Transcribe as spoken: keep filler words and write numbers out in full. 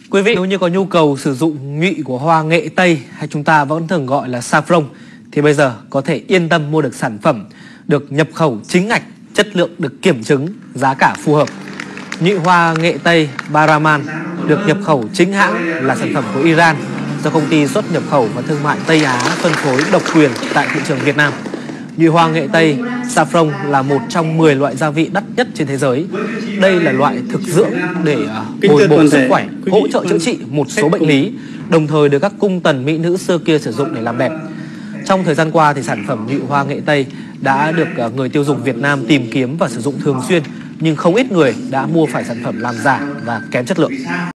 Quý vị nếu như có nhu cầu sử dụng nhụy của hoa nghệ Tây hay chúng ta vẫn thường gọi là saffron thì bây giờ có thể yên tâm mua được sản phẩm được nhập khẩu chính ngạch, chất lượng được kiểm chứng, giá cả phù hợp. Nhụy hoa nghệ Tây Bahraman được nhập khẩu chính hãng là sản phẩm của Iran do công ty xuất nhập khẩu và thương mại Tây Á phân phối độc quyền tại thị trường Việt Nam. Nhụy hoa nghệ Tây saffron là một trong mười loại gia vị đắt nhất trên thế giới. Đây là loại thực dưỡng để bồi bổ sức khỏe, hỗ trợ chữa trị một số bệnh lý, đồng thời được các cung tần mỹ nữ xưa kia sử dụng để làm đẹp. Trong thời gian qua thì sản phẩm nhụy hoa nghệ Tây đã được người tiêu dùng Việt Nam tìm kiếm và sử dụng thường xuyên, nhưng không ít người đã mua phải sản phẩm làm giả và kém chất lượng.